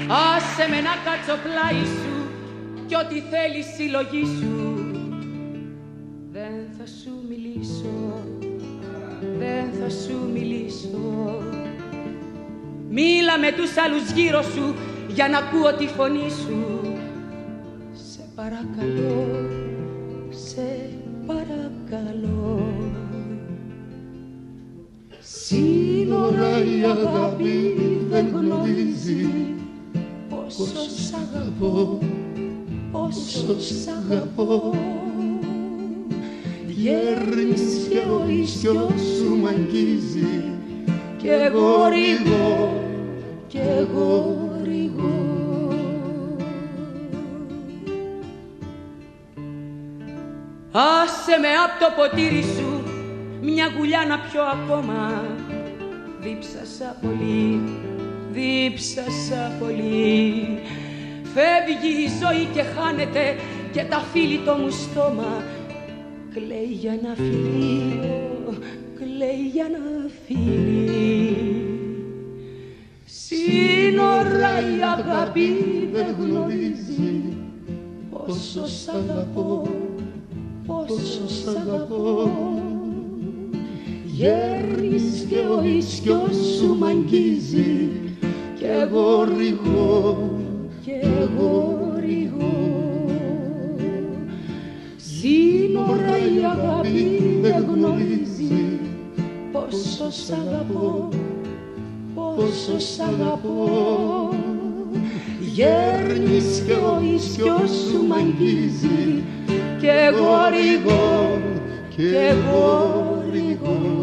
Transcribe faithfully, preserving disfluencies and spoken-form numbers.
Άσε με να κάτσω πλάι σου κι ό,τι θέλει η συλλογή σου. Δεν θα σου μιλήσω, δεν θα σου μιλήσω. Μίλα με τους άλλους γύρω σου για να ακούω τη φωνή σου. Σε παρακαλώ, σε παρακαλώ. Σύνορα η αγάπη δεν γνωρίζει πόσο σ' αγαπώ, πόσο σ' αγαπώ. Γέρνεις και ο ίσιος σου μ' αγγίζει κι εγώ ρηγώ, κι εγώ ρηγώ. Άσε με απ' το ποτήρι σου μια γουλιά να πιω ακόμα. Δίψασα πολύ, δίψασα πολύ. Φεύγει η ζωή και χάνεται και τα φίλιτο μου στόμα κλαίει για ένα φιλί, κλαίει για ένα φιλί. Σύνορα η αγάπη δεν γνωρίζει πόσο σ' αγαπώ, πόσο σ' αγαπώ. Γέρνεις και ο ίσιος σου μ' αγγίζει κι εγώ ρηγώ, κι εγώ ρηγώ. Σύνορα η αγάπη δεν γνωρίζει πόσο σ' αγαπώ, πόσο σ' αγαπώ. Γέρνεις και ο ίσιος σου μ' αγγίζει κι εγώ ρηγώ, κι εγώ ρηγώ.